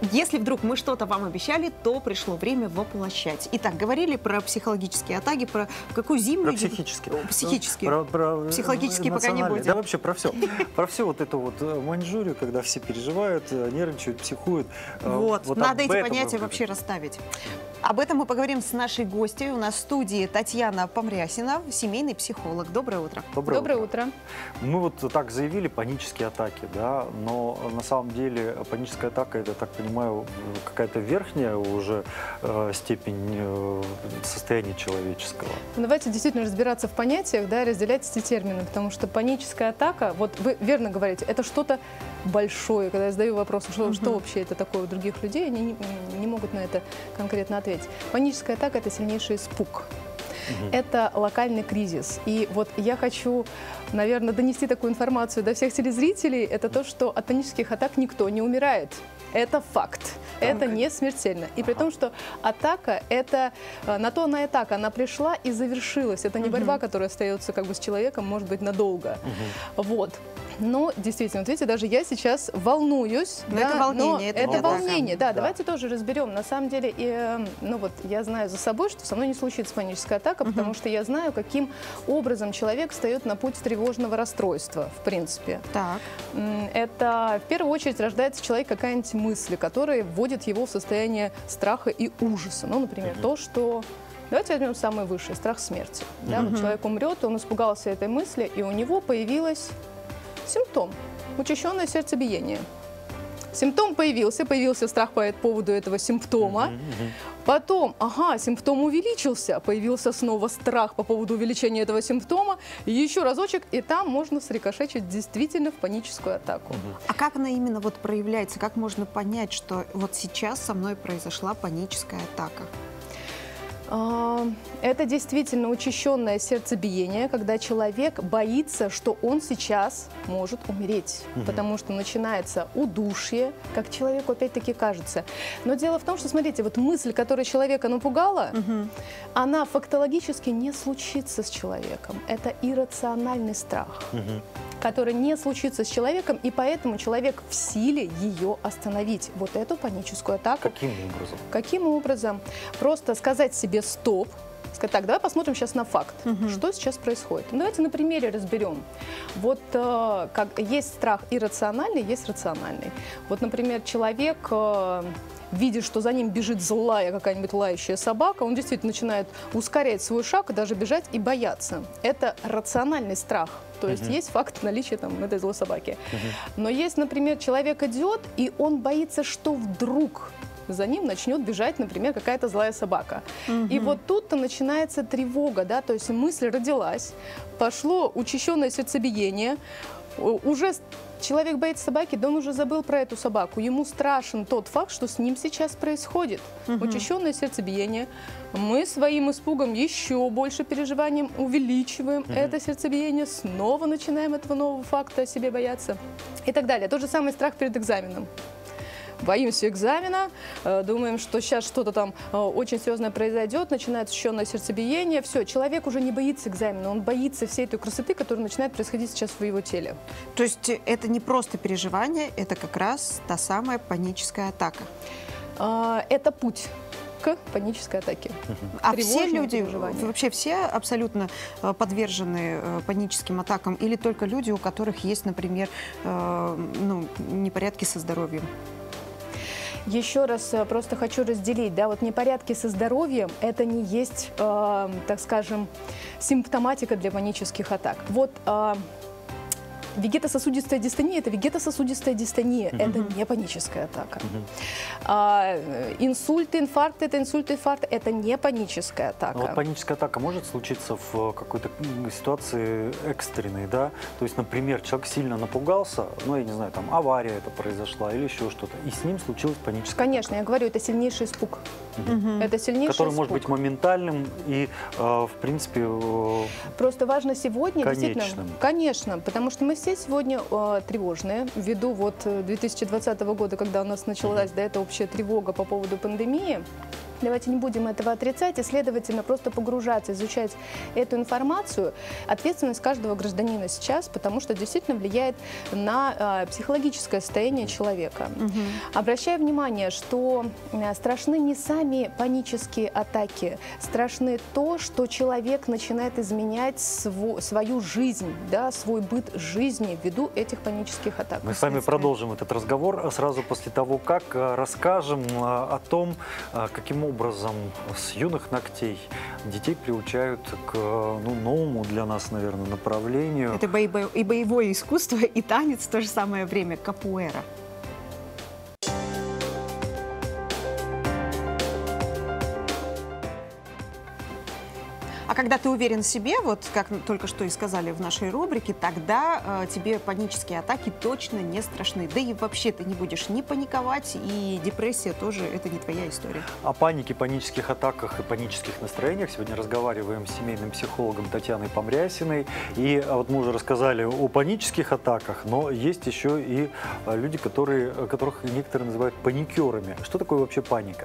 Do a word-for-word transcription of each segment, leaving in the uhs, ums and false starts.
Если вдруг мы что-то вам обещали, то пришло время воплощать. Итак, говорили про психологические атаки, про какую зиму... Про психические. Психические. Про, про Психологические пока не будем. Да, вообще про все. Про все вот это вот Маньчжурию, когда все переживают, нервничают, психуют. Вот, вот надо эти понятия вообще расставить. Об этом мы поговорим с нашей гостьей. У нас в студии Татьяна Помрясина, семейный психолог. Доброе утро. Доброе, Доброе утро. утро. Мы вот так заявили панические атаки, да, но на самом деле паническая атака, это, так понимаю, какая-то верхняя уже э, степень э, состояния человеческого. Ну, давайте действительно разбираться в понятиях, да, разделять эти термины, потому что паническая атака, вот вы верно говорите, это что-то большое. Когда я задаю вопрос, что, угу. что вообще это такое у других людей, они не, не могут на это конкретно ответить. Паническая атака – это сильнейший испуг. Угу. Это локальный кризис. И вот я хочу, наверное, донести такую информацию до всех телезрителей. Это то, что от панических атак никто не умирает. Это факт. Это не смертельно. И при том, что атака, это на то она и атака, она пришла и завершилась. Это не борьба, которая остается как бы с человеком, может быть, надолго. Угу. Вот. Но действительно, вот видите, даже я сейчас волнуюсь. Но да, это волнение. Это, это это волнение, да, да. Давайте тоже разберем. На самом деле, и, ну вот я знаю за собой, что со мной не случится паническая атака, угу. потому что я знаю, каким образом человек встает на путь тревожного расстройства, в принципе. Так. Это в первую очередь рождается человек какая-нибудь мысль, которая вводит его в состояние страха и ужаса. Ну, например, угу. то, что... Давайте возьмем самый высший, страх смерти. Да, угу. вот человек умрет, он испугался этой мысли, и у него появилась симптом – учащенное сердцебиение. Симптом появился, появился страх по поводу этого симптома. Mm-hmm. Потом, ага, симптом увеличился, появился снова страх по поводу увеличения этого симптома. Еще разочек, и там можно срикошечить действительно в паническую атаку. Mm-hmm. А как она именно вот проявляется? Как можно понять, что вот сейчас со мной произошла паническая атака? Это действительно учащенное сердцебиение, когда человек боится, что он сейчас может умереть, угу. потому что начинается удушье, как человеку опять-таки кажется. Но дело в том, что, смотрите, вот мысль, которая человека напугала, угу. она фактологически не случится с человеком. Это иррациональный страх. Угу. который не случится с человеком, и поэтому человек в силе ее остановить. Вот эту паническую атаку. Каким образом? Каким образом? Просто сказать себе «стоп». Сказать, так, давай посмотрим сейчас на факт, угу. что сейчас происходит. Ну, давайте на примере разберем. Вот э, как есть страх иррациональный, есть рациональный. Вот, например, человек... Э, видит, что за ним бежит злая какая-нибудь лающая собака, он действительно начинает ускорять свой шаг, и даже бежать и бояться. Это рациональный страх. То есть uh-huh. есть факт наличия там, этой злой собаки. Uh-huh. Но есть, например, человек идет, и он боится, что вдруг за ним начнет бежать, например, какая-то злая собака. Uh-huh. И вот тут-то начинается тревога, да, то есть мысль родилась, пошло учащенное сердцебиение, уже человек боится собаки, да он уже забыл про эту собаку. Ему страшен тот факт, что с ним сейчас происходит. Угу. Учащенное сердцебиение. Мы своим испугом еще больше переживанием увеличиваем угу. это сердцебиение, снова начинаем этого нового факта о себе бояться и так далее. Тот же самый страх перед экзаменом. Боимся экзамена, думаем, что сейчас что-то там очень серьезное произойдет, начинается учащенное сердцебиение. Все, человек уже не боится экзамена, он боится всей этой красоты, которая начинает происходить сейчас в его теле. То есть это не просто переживание, это как раз та самая паническая атака? Это путь к панической атаке. А все люди, вообще все абсолютно подвержены паническим атакам? Или только люди, у которых есть, например, ну, непорядки со здоровьем? Еще раз просто хочу разделить, да, вот непорядки со здоровьем – это не есть, э, так скажем, симптоматика для панических атак. Вот э, вегетососудистая дистония – это вегетососудистая дистония, mm-hmm. это не паническая атака. Mm-hmm. а, инсульт, инфаркт – это инсульт, инфаркт – это не паническая атака. Но вот паническая атака может случиться в какой-то ситуации экстренной, да? То есть, например, человек сильно напугался, ну, я не знаю, там авария это произошла или еще что-то, и с ним случилась паническая Конечно, атака. я говорю, это сильнейший испуг. Mm-hmm. Это сильнейший Который испуг. может быть моментальным и, э, в принципе, э, Просто важно сегодня, конечным. Действительно, конечно, потому что мы все сегодня э, тревожные, ввиду вот две тысячи двадцатого года, когда у нас началась mm-hmm. да, эта общая тревога по поводу пандемии. Давайте не будем этого отрицать и, следовательно, просто погружаться, изучать эту информацию. Ответственность каждого гражданина сейчас, потому что действительно влияет на э, психологическое состояние человека. Угу. Обращаю внимание, что э, страшны не сами панические атаки, страшны то, что человек начинает изменять сво, свою жизнь, да, свой быт жизни ввиду этих панических атак. Мы с вами продолжим этот разговор сразу после того, как расскажем о том, каким образом с юных ногтей детей приучают к ну, новому для нас, наверное, направлению. Это боевое, и боевое искусство, и танец в то же самое время, капуэра. А когда ты уверен в себе, вот как только что и сказали в нашей рубрике, тогда э, тебе панические атаки точно не страшны. Да и вообще ты не будешь ни паниковать, и депрессия тоже это не твоя история. О панике, панических атаках и панических настроениях сегодня разговариваем с семейным психологом Татьяной Помрясиной. И вот мы уже рассказали о панических атаках, но есть еще и люди, которые, которых некоторые называют паникерами. Что такое вообще паника?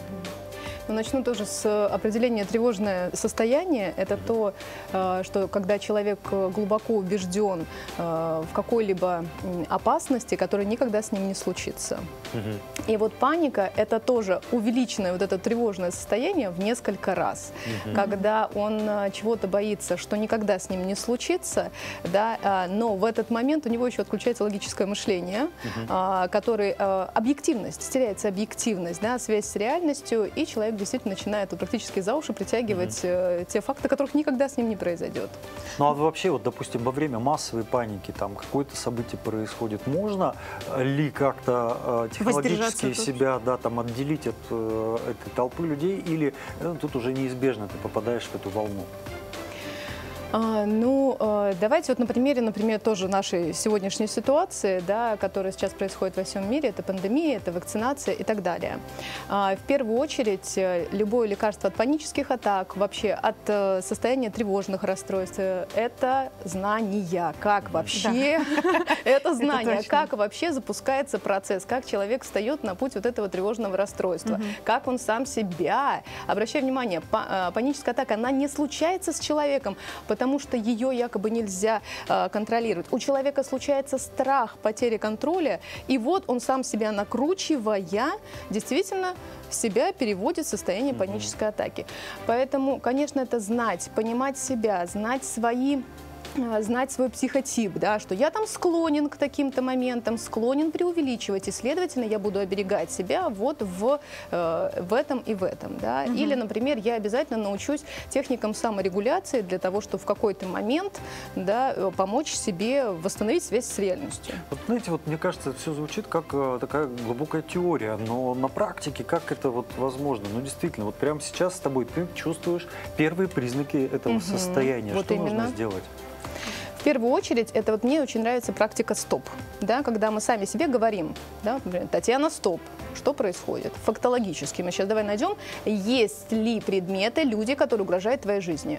Начну тоже с определения тревожное состояние. Это то, что когда человек глубоко убежден в какой-либо опасности, которая никогда с ним не случится. Угу. И вот паника – это тоже увеличенное вот это тревожное состояние в несколько раз. Угу. Когда он чего-то боится, что никогда с ним не случится, да, но в этот момент у него еще отключается логическое мышление, угу. который объективность, теряется объективность, да, связь с реальностью, и человек действительно начинает практически за уши притягивать mm-hmm. те факты, которых никогда с ним не произойдет. Ну а вообще, вот, допустим, во время массовой паники там какое-то событие происходит, можно ли как-то э, технологически себя да, там, отделить от э, этой толпы людей, или э, тут уже неизбежно ты попадаешь в эту волну? А, ну, давайте вот на примере, например, тоже нашей сегодняшней ситуации, да, которая сейчас происходит во всем мире, это пандемия, это вакцинация и так далее. А, в первую очередь, любое лекарство от панических атак, вообще от состояния тревожных расстройств, это знания, как вообще, это знание, как вообще запускается процесс, как человек встает на путь вот этого тревожного расстройства, как он сам себя. Обращаю внимание, паническая атака, она не случается с человеком, потому что ее якобы нельзя э, контролировать. У человека случается страх потери контроля, и вот он сам себя накручивая, действительно себя переводит в состояние панической атаки. Поэтому, конечно, это знать, понимать себя, знать свои... знать свой психотип, да, что я там склонен к таким-то моментам, склонен преувеличивать, и, следовательно, я буду оберегать себя вот в, э, в этом и в этом. Да. Угу. Или, например, я обязательно научусь техникам саморегуляции для того, чтобы в какой-то момент да, помочь себе восстановить связь с реальностью. Вот, знаете, вот мне кажется, это все звучит как э, такая глубокая теория, но на практике как это вот возможно? Ну, действительно, вот прямо сейчас с тобой ты чувствуешь первые признаки этого угу. состояния. Вот что именно. нужно сделать? В первую очередь, это вот мне очень нравится практика «стоп», да, когда мы сами себе говорим, да, например, Татьяна, стоп, что происходит? Фактологически мы сейчас давай найдем, есть ли предметы, люди, которые угрожают твоей жизни.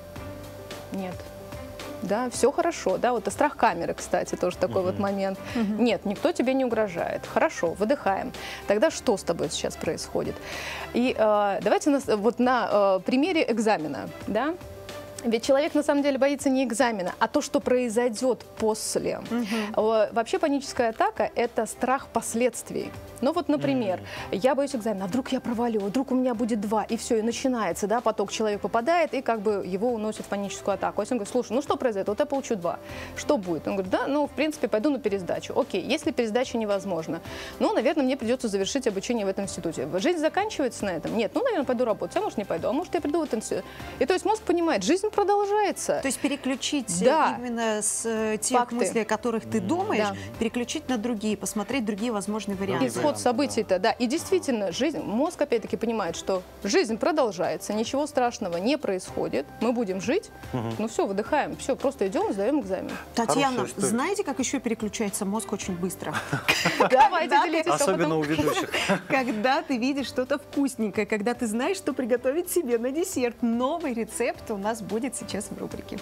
Угу. Нет. Да, все хорошо, да, вот и страх камеры, кстати, тоже такой угу. вот момент. Угу. Нет, никто тебе не угрожает. Хорошо, выдыхаем. Тогда что с тобой сейчас происходит? И э, давайте на, вот на э, примере экзамена, да. Ведь человек на самом деле боится не экзамена, а то, что произойдет после. Угу. Вообще паническая атака – это страх последствий. Ну вот, например, mm-hmm. я боюсь экзамена, а вдруг я провалю, вдруг у меня будет два, и все, и начинается, да, поток, человек попадает, и как бы его уносит в паническую атаку. Если он говорит, слушай, ну что произойдет, вот я получу два, что будет? Он говорит, да, ну, в принципе, пойду на пересдачу. Окей, если пересдача невозможна, ну, наверное, мне придется завершить обучение в этом институте. Жизнь заканчивается на этом? Нет, ну, наверное, пойду работать, а может, не пойду, а может, я приду в этот институт. И то есть мозг понимает, жизнь продолжается. То есть переключить да. именно с тех Факты. мыслей, о которых ты думаешь, да. переключить на другие, посмотреть другие возможные варианты. Исход событий-то, да. И действительно, жизнь, мозг опять-таки понимает, что жизнь продолжается, ничего страшного не происходит, мы будем жить, угу. ну все, выдыхаем, все, просто идем, сдаем экзамен. Татьяна, знаете, как еще переключается мозг очень быстро? Давайте делитесь опытом. Особенно у ведущих. Когда ты видишь что-то вкусненькое, когда ты знаешь, что приготовить себе на десерт. Новый рецепт у нас будет сейчас в рубрике.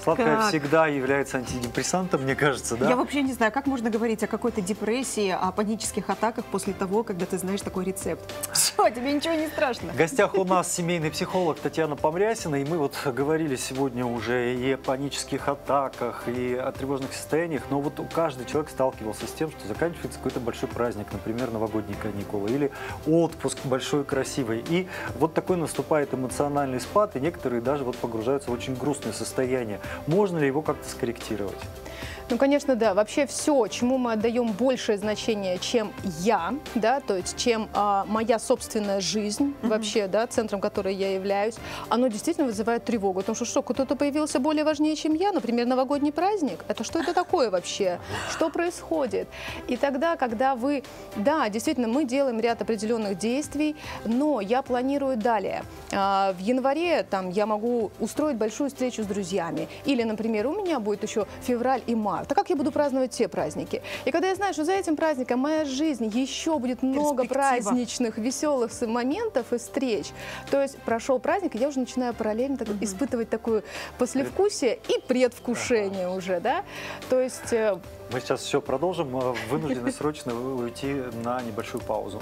Сладкое Как? всегда является антидепрессантом, мне кажется, да? Я вообще не знаю, как можно говорить о какой-то депрессии, о панических атаках после того, когда ты знаешь такой рецепт. Все, тебе ничего не страшно. В гостях у нас семейный психолог Татьяна Помрясина, и мы вот говорили сегодня уже и о панических атаках, и о тревожных состояниях, но вот каждый человек сталкивался с тем, что заканчивается какой-то большой праздник, например, новогодние каникулы, или отпуск большой, красивый, и вот такой наступает эмоциональный спад, и некоторые даже вот погружаются в очень грустное состояние. Можно ли его как-то скорректировать? Ну, конечно, да. Вообще все, чему мы отдаем большее значение, чем я, да, то есть чем а, моя собственная жизнь, mm-hmm. вообще, да, центром которой я являюсь, оно действительно вызывает тревогу. Потому что что, кто-то появился более важнее, чем я, например, новогодний праздник. Это что это такое вообще? Что происходит? И тогда, когда вы, да, действительно, мы делаем ряд определенных действий, но я планирую далее. А, в январе там я могу устроить большую встречу с друзьями. Или, например, у меня будет еще февраль и март. Так как я буду праздновать те праздники? И когда я знаю, что за этим праздником моя жизнь еще будет много праздничных, веселых моментов и встреч, то есть прошел праздник, и я уже начинаю параллельно так, mm-hmm. испытывать такое послевкусие и предвкушение ага. уже, да? То есть... Мы сейчас все продолжим. Вынуждены срочно уйти на небольшую паузу.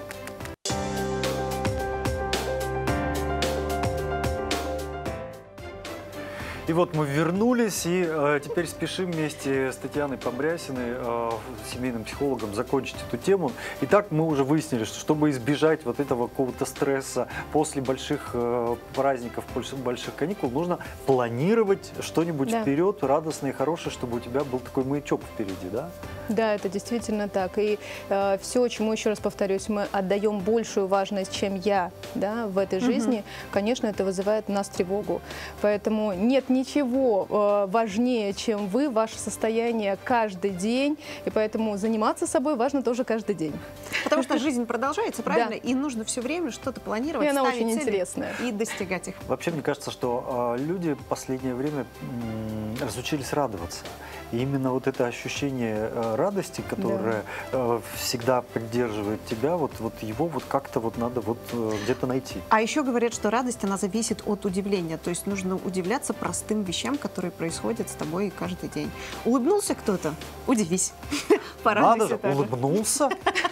И вот мы вернулись, и э, теперь спешим вместе с Татьяной Помрясиной, э, семейным психологом, закончить эту тему. Итак, мы уже выяснили, что чтобы избежать вот этого какого-то стресса после больших э, праздников, после больших каникул, нужно планировать что-нибудь да. вперед, радостное и хорошее, чтобы у тебя был такой маячок впереди, да? Да, это действительно так. И э, все, чему, еще раз повторюсь, мы отдаем большую важность, чем я, да, в этой жизни, угу. конечно, это вызывает у нас тревогу. Поэтому нет ничего э, важнее, чем вы, ваше состояние каждый день. И поэтому заниматься собой важно тоже каждый день. Потому что жизнь продолжается, правильно? Да. И нужно все время что-то планировать, и она ставить очень цели интересная. И достигать их. Вообще, мне кажется, что э, люди в последнее время м, разучились радоваться. И именно вот это ощущение э, радости, которое да. э, всегда поддерживает тебя, вот, вот его вот как-то вот надо вот э, где-то найти. А еще говорят, что радость, она зависит от удивления. То есть нужно удивляться простым вещам, которые происходят с тобой каждый день. Улыбнулся кто-то? Удивись. Надо же, улыбнулся.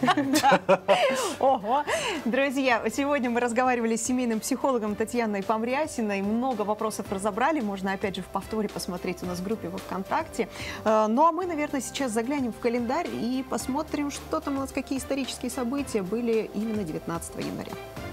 Ого! Друзья, сегодня мы разговаривали с семейным психологом Татьяной Помрясиной. Много вопросов разобрали. Можно, опять же, в повторе посмотреть у нас в группе во ВКонтакте. Ну, а мы, наверное, сейчас заглянем в календарь и посмотрим, что там у нас, какие исторические события были именно девятнадцатого января.